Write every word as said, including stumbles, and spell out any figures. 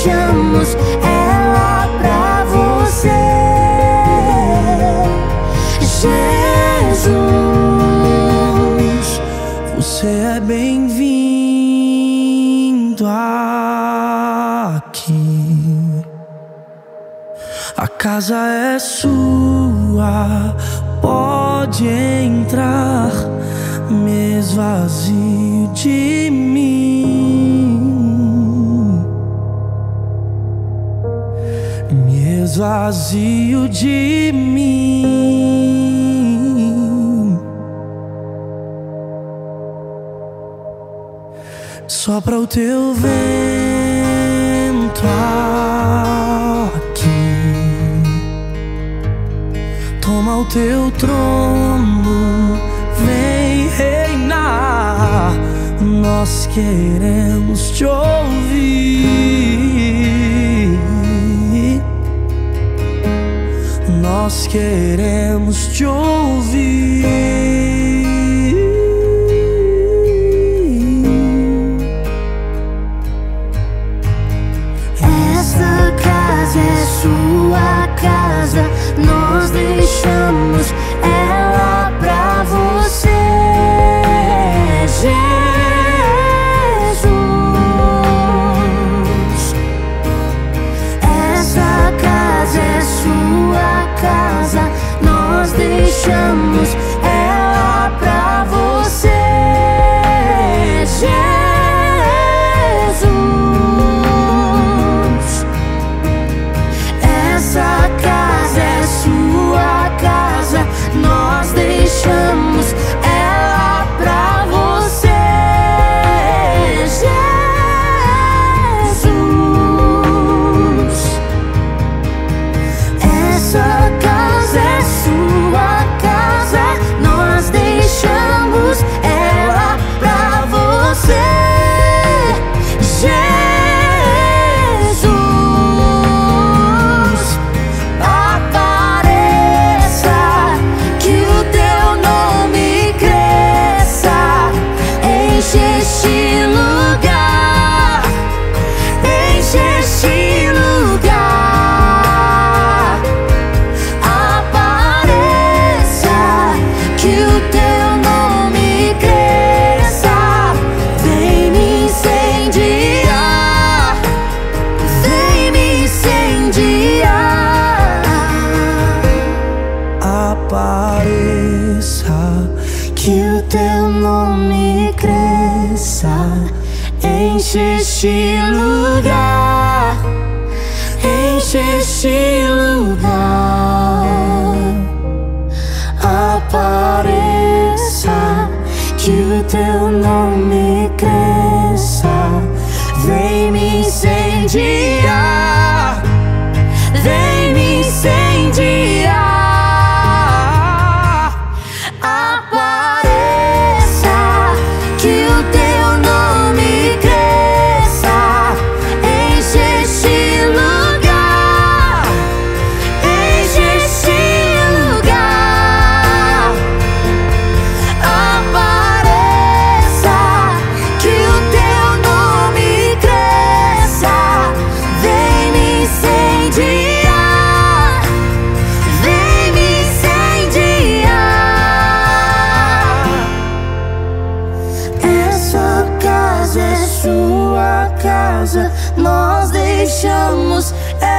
deixamos ela pra você. Jesus, você é bem-vindo aqui. A casa é sua, pode entrar. Me esvazio de mim, me esvazio de mim. Sopra o teu vento aqui, toma o teu trono, vem reinar. Nós queremos te ouvir, nós queremos te ouvir. Essa casa é sua casa, nós deixamos ela pra você. Jesus, essa casa é sua casa, nós deixamos ela pra você. Jesus, essa casa é sua casa, nós deixamos ela pra você. Jesus, essa casa é sua casa, nós deixamos ela pra você. Jesus, apareça, que o teu nome cresça, enche este lugar, enche este lugar. Apareça, que o teu nome cresça, vem me incendiar, vem me incendiar. Apareça, que o teu nome cresça, enche este lugar, enche este lugar. Apareça, que o teu nome cresça, vem me incendiar, vem me incendiar. Apareça, que o teu nome cresça, enche este lugar, enche este lugar. Apareça, que o teu nome cresça, vem me incendiar, vem me incendiar. Essa casa é sua casa, nós deixamos